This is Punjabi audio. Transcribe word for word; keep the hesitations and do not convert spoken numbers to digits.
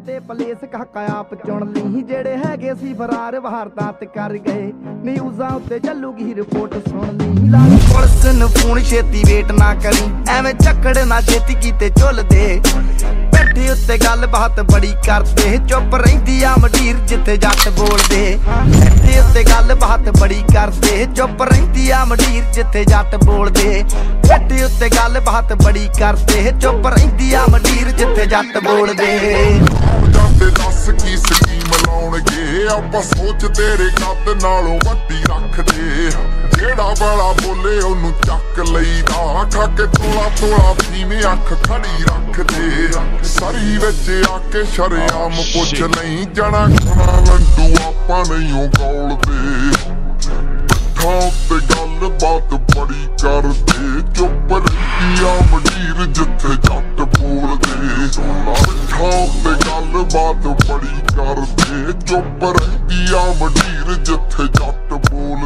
ਤੇ ਪਲੇਸ ਕਾਕਾ ਆਪ ਚੁਣ ਲਈ ਜਿਹੜੇ ਹੈਗੇ ਸੀ ਫਰਾਰ ਵਾਰਦਾਤ ਕਰ ਗਏ ਨਿਊਜ਼ਾਂ ਉੱਤੇ ਚੱਲੂਗੀ ਰਿਪੋਰਟ ਸੁਣ ਲਈ ਲਾਲ ਪੁਲਿਸ ਨੂੰ ਫੋਨ ਛੇਤੀ ਵੇਟ ਨਾ ਕਰੀ ਐਵੇਂ ਚੱਕੜ ਨਾ ਛੇਤੀ ਕੀਤੇ ਝੁੱਲਦੇ ਬੈਠੇ ਉੱਤੇ ਗੱਲ ਬਾਤ ਬੜੀ ਕਰਦੇ ਚੁੱਪ ਰਹਿੰਦੀ ਆ ਮੰਡੀਰ ਜਿੱਥੇ ਜੱਟ ਬੋਲਦੇ ਬੈਠੇ ਉੱਤੇ ਗੱਲ ਬਾਤ ਬੜੀ ਕਰਦੇ ਚੁੱਪ ਰਹਿੰਦੀ ਆ ਮੰਡੀਰ ਜਿੱਥੇ ਜੱਟ ਬੋਲਦੇ ਬੈਠੇ ਉੱਤੇ ਗੱਲ ਬਾਤ ਬੜੀ ਕਰਦੇ ਚੁੱਪ ਰਹਿੰਦੀ ਆ ਮੰਡੀਰ ਜਿੱਥੇ ਜੱਟ ਬੋਲਦੇ ਜਾਂਦੇ ਦੱਸ ਕੀ ਸਕੀਮ ਲਾਉਣਗੇ ਆਪਾਂ ਸੋਚ ਤੇਰੇ ਕੱਦ ਨਾਲੋਂ ਵੱਡੀ ਰੱਖਦੇ ਜਿਹੜਾ ਵਾਲਾ ਬੋਲੇ ਉਹਨੂੰ ਚੱਕ ਲਈਦਾ ਖਾ ਕੇ ਤੋਲਾ ਤੋਲਾ ਪੀਵੇਂ ਅੱਖ ਖੜੀ ਰੱਖਦੇ ਸਰੀ ਵਿੱਚ ਆ ਕੇ ਸ਼ਰਿਆਮ ਪੁੱਛ ਨਹੀਂ ਜਾਣਾ ਖਾਣਾ ਲੰਡੂ ਆਪਾਂ ਨਹੀਂ ਉਹ ਗੌਲਦੇ ਥਾਂ ਤੇ ਗੱਲ ਬਾਤ ਬੜੀ ਕਰਦੇ ਚੁੱਪ ਰਹਿੰਦੀ ਆ ਮੰਡੀਰ ਜਿੱਥੇ ਜੱਟ ਬੋਲਦੇ ਥਾਂ ਤੇ ਗੱਲ ਬਾਤ ਬੜੀ ਕਰਦੇ ਚੁੱਪ ਰਹਿੰਦੀ ਆ ਮੰਡੀਰ ਜਿੱਥੇ ਜੱਟ ਬੋਲਦੇ